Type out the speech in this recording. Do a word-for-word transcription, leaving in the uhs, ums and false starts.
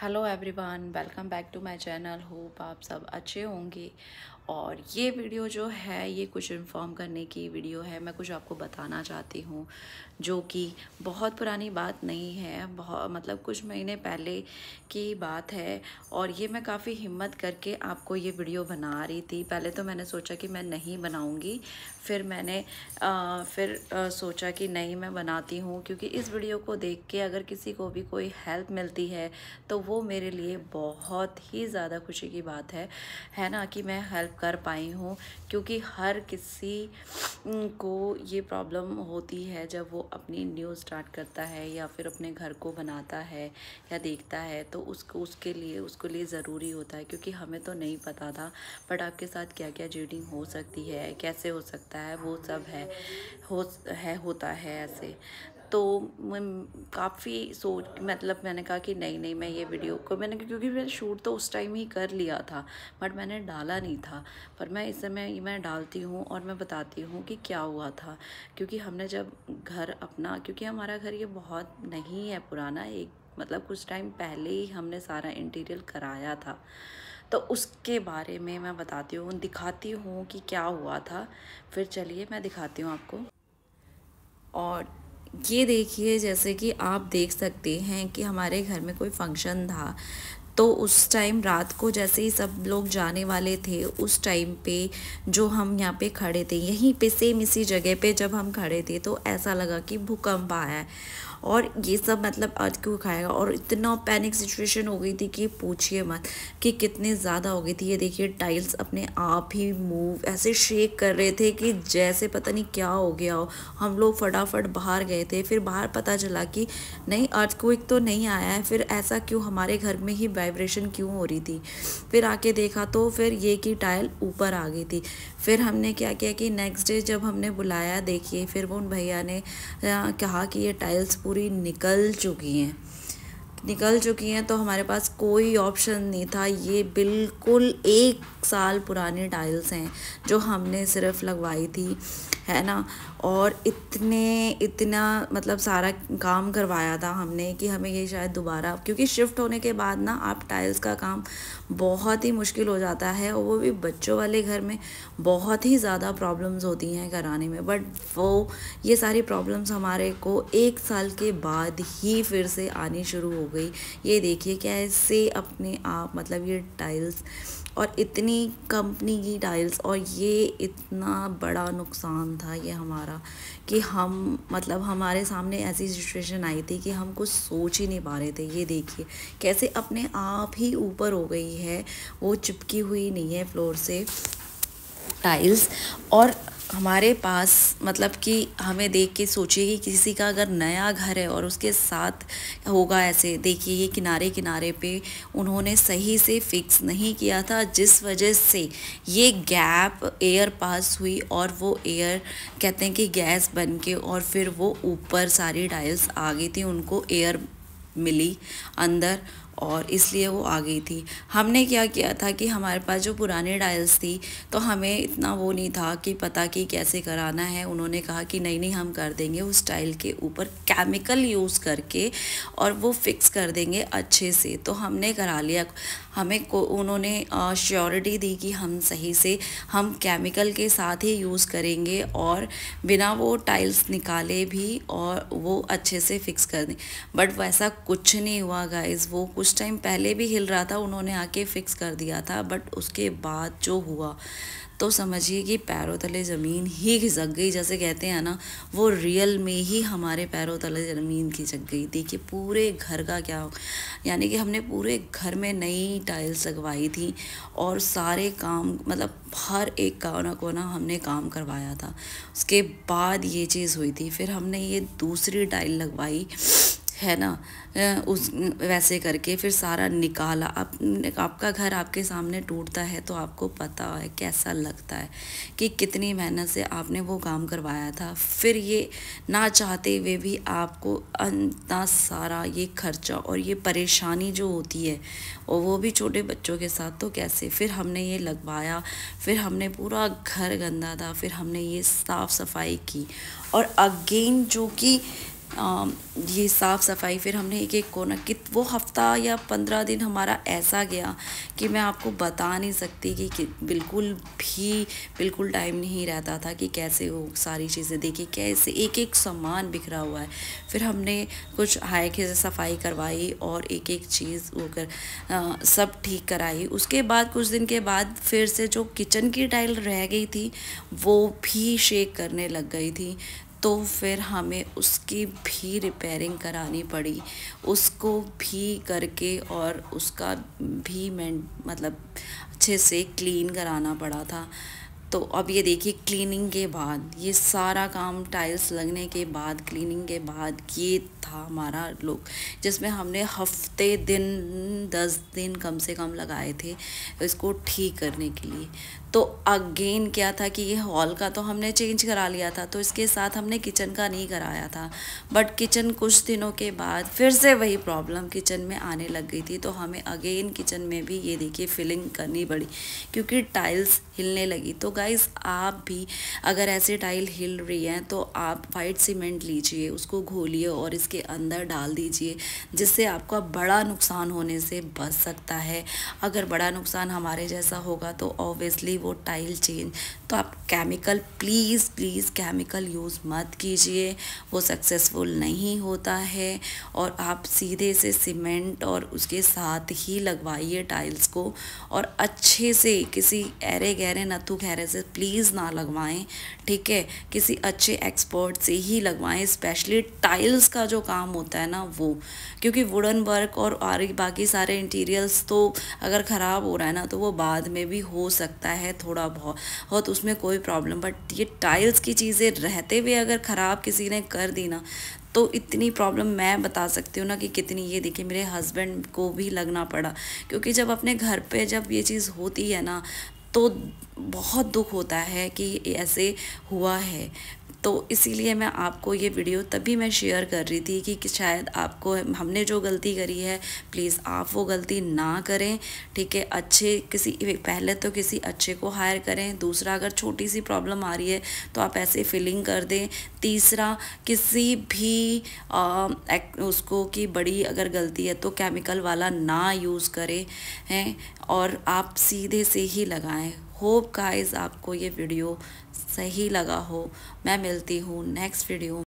Hello everyone, welcome back to my channel. Hope आप सब अच्छे होंगे। और ये वीडियो जो है ये कुछ इन्फॉर्म करने की वीडियो है। मैं कुछ आपको बताना चाहती हूँ जो कि बहुत पुरानी बात नहीं है, बहुत मतलब कुछ महीने पहले की बात है। और ये मैं काफ़ी हिम्मत करके आपको ये वीडियो बना रही थी। पहले तो मैंने सोचा कि मैं नहीं बनाऊँगी, फिर मैंने आ, फिर आ, सोचा कि नहीं मैं बनाती हूँ, क्योंकि इस वीडियो को देख के अगर किसी को भी कोई हेल्प मिलती है तो वो मेरे लिए बहुत ही ज़्यादा खुशी की बात है है ना, कि मैं हेल्प कर पाई हूँ। क्योंकि हर किसी को ये प्रॉब्लम होती है जब वो अपनी न्यूज़ स्टार्ट करता है या फिर अपने घर को बनाता है या देखता है, तो उसको उसके लिए उसके लिए ज़रूरी होता है। क्योंकि हमें तो नहीं पता था बट आपके साथ क्या क्या चीटिंग हो सकती है, कैसे हो सकता है, वो सब है हो है होता है ऐसे। तो मैं काफ़ी सोच मतलब मैंने कहा कि नहीं नहीं मैं ये वीडियो को मैंने क्योंकि मैंने शूट तो उस टाइम ही कर लिया था बट मैंने डाला नहीं था। पर मैं इस समय मैं डालती हूँ और मैं बताती हूँ कि क्या हुआ था। क्योंकि हमने जब घर अपना, क्योंकि हमारा घर ये बहुत नहीं है पुराना, एक मतलब कुछ टाइम पहले ही हमने सारा इंटीरियर कराया था, तो उसके बारे में मैं बताती हूँ, दिखाती हूँ कि क्या हुआ था। फिर चलिए मैं दिखाती हूँ आपको। और ये देखिए, जैसे कि आप देख सकते हैं कि हमारे घर में कोई फंक्शन था, तो उस टाइम रात को जैसे ही सब लोग जाने वाले थे, उस टाइम पे जो हम यहाँ पे खड़े थे, यहीं पे सेम इसी जगह पे जब हम खड़े थे तो ऐसा लगा कि भूकंप आया है और ये सब मतलब आज क्यों खाएगा। और इतना पैनिक सिचुएशन हो गई थी कि पूछिए मत कि कितनी ज़्यादा हो गई थी। ये देखिए टाइल्स अपने आप ही मूव ऐसे शेक कर रहे थे कि जैसे पता नहीं क्या हो गया हो। हम लोग फटाफट बाहर गए थे, फिर बाहर पता चला कि नहीं अर्थक्वेक तो नहीं आया है, फिर ऐसा क्यों, हमारे घर में ही वाइब्रेशन क्यों हो रही थी। फिर आके देखा तो फिर ये की टाइल ऊपर आ गई थी। फिर हमने क्या किया कि नेक्स्ट डे जब हमने बुलाया, देखिए फिर वो उन भैया ने कहा कि ये टाइल्स पूरी निकल चुकी हैं निकल चुकी हैं तो हमारे पास कोई ऑप्शन नहीं था। ये बिल्कुल एक साल पुरानी टाइल्स हैं जो हमने सिर्फ लगवाई थी, है ना। और इतने इतना मतलब सारा काम करवाया था हमने कि हमें ये शायद दोबारा, क्योंकि शिफ्ट होने के बाद ना आप टाइल्स का काम बहुत ही मुश्किल हो जाता है, और वो भी बच्चों वाले घर में बहुत ही ज़्यादा प्रॉब्लम्स होती हैं कराने में। बट वो ये सारी प्रॉब्लम्स हमारे को एक साल के बाद ही फिर से आनी शुरू हो गई। ये देखिए कैसे अपने आप मतलब ये टाइल्स, और इतनी कंपनी की टाइल्स, और ये इतना बड़ा नुकसान था ये हमारा कि हम मतलब हमारे सामने ऐसी सिचुएशन आई थी कि हम कुछ सोच ही नहीं पा रहे थे। ये देखिए कैसे अपने आप ही ऊपर हो गई है, वो चिपकी हुई नहीं है फ्लोर से टाइल्स। और हमारे पास मतलब कि हमें देख के सोचिए कि किसी का अगर नया घर है और उसके साथ होगा ऐसे। देखिए ये किनारे किनारे पे उन्होंने सही से फिक्स नहीं किया था, जिस वजह से ये गैप एयर पास हुई और वो एयर कहते हैं कि गैस बन के और फिर वो ऊपर सारी टाइल्स आ गई थी, उनको एयर मिली अंदर और इसलिए वो आ गई थी। हमने क्या किया था कि हमारे पास जो पुरानी टाइल्स थी तो हमें इतना वो नहीं था कि पता कि कैसे कराना है। उन्होंने कहा कि नहीं नहीं हम कर देंगे उस टाइल के ऊपर केमिकल यूज़ करके और वो फिक्स कर देंगे अच्छे से। तो हमने करा लिया। हमें को उन्होंने श्योरिटी दी कि हम सही से हम केमिकल के साथ ही यूज़ करेंगे और बिना वो टाइल्स निकाले भी और वो अच्छे से फिक्स कर दें। बट वैसा कुछ नहीं हुआ गाइस। वो कुछ टाइम पहले भी हिल रहा था, उन्होंने आके फिक्स कर दिया था, बट उसके बाद जो हुआ तो समझिए कि पैरों तले ज़मीन ही खिसक गई। जैसे कहते हैं ना, वो रियल में ही हमारे पैरों तले ज़मीन खिसक गई। देखिए पूरे घर का क्या, यानी कि हमने पूरे घर में नई टाइल्स लगवाई थी और सारे काम मतलब हर एक कोना कोना हमने काम करवाया था। उसके बाद ये चीज़ हुई थी। फिर हमने ये दूसरी टाइल लगवाई, है ना, उस वैसे करके फिर सारा निकाला। आप आपका घर आपके सामने टूटता है तो आपको पता है कैसा लगता है कि कितनी मेहनत से आपने वो काम करवाया था। फिर ये ना चाहते हुए भी आपको इतना सारा ये खर्चा और ये परेशानी जो होती है, और वो भी छोटे बच्चों के साथ, तो कैसे। फिर हमने ये लगवाया, फिर हमने पूरा घर गंदा था, फिर हमने ये साफ़ सफाई की और अगेन जो कि अम, ये साफ़ सफाई, फिर हमने एक एक कोना कित वो हफ्ता या पंद्रह दिन हमारा ऐसा गया कि मैं आपको बता नहीं सकती कि, कि बिल्कुल भी बिल्कुल टाइम नहीं रहता था कि कैसे वो सारी चीज़ें देखिए, कैसे एक एक सामान बिखरा हुआ है। फिर हमने कुछ हायके से सफाई करवाई और एक एक चीज़ वो कर अ, सब ठीक कराई। उसके बाद कुछ दिन के बाद फिर से जो किचन की टाइल रह गई थी वो भी शेक करने लग गई थी, तो फिर हमें उसकी भी रिपेयरिंग करानी पड़ी, उसको भी करके और उसका भी मैं मतलब अच्छे से क्लीन कराना पड़ा था। तो अब ये देखिए, क्लीनिंग के बाद ये सारा काम, टाइल्स लगने के बाद, क्लीनिंग के बाद, ये था हमारा लुक, जिसमें हमने हफ्ते दिन दस दिन कम से कम लगाए थे इसको ठीक करने के लिए। तो अगेन क्या था कि ये हॉल का तो हमने चेंज करा लिया था, तो इसके साथ हमने किचन का नहीं कराया था। बट किचन कुछ दिनों के बाद फिर से वही प्रॉब्लम किचन में आने लग गई थी, तो हमें अगेन किचन में भी ये देखिए फिलिंग करनी पड़ी क्योंकि टाइल्स हिलने लगी। तो गाइस, आप भी अगर ऐसे टाइल हिल रही हैं तो आप वाइट सीमेंट लीजिए, उसको घोलिए और इसके अंदर डाल दीजिए, जिससे आपका बड़ा नुकसान होने से बच सकता है। अगर बड़ा नुकसान हमारे जैसा होगा तो ऑब्वियसली वो टाइल चेंज, तो आप chemical please please chemical use मत कीजिए, वो सक्सेसफुल नहीं होता है। और आप सीधे से सीमेंट और उसके साथ ही लगवाइए टाइल्स को, और अच्छे से किसी ऐरे गहरे नथु गहरे से प्लीज़ ना लगवाएं, ठीक है। किसी अच्छे एक्सपर्ट से ही लगवाएं, स्पेशली टाइल्स का जो काम होता है ना वो, क्योंकि वुडन वर्क और बाकी सारे इंटीरियर्स तो अगर ख़राब हो रहा है ना तो वो बाद में भी हो सकता है थोड़ा बहुत बहुत, उसमें कोई प्रॉब्लम। बट ये टाइल्स की चीज़ें रहते हुए अगर ख़राब किसी ने कर दी ना तो इतनी प्रॉब्लम मैं बता सकती हूँ ना कि कितनी। ये देखिए, मेरे हस्बैंड को भी लगना पड़ा, क्योंकि जब अपने घर पे जब ये चीज़ होती है ना तो बहुत दुख होता है कि ऐसे हुआ है। तो इसीलिए मैं आपको ये वीडियो तभी मैं शेयर कर रही थी कि, कि शायद आपको हमने जो गलती करी है प्लीज़ आप वो गलती ना करें, ठीक है। अच्छे किसी पहले तो किसी अच्छे को हायर करें, दूसरा अगर छोटी सी प्रॉब्लम आ रही है तो आप ऐसे फिलिंग कर दें, तीसरा किसी भी आ, एक, उसको कि बड़ी अगर गलती है तो केमिकल वाला ना यूज़ करें हैं, और आप सीधे से ही लगाएं। होप गाइस आपको ये वीडियो सही लगा हो। मैं मिलती हूँ नेक्स्ट वीडियो।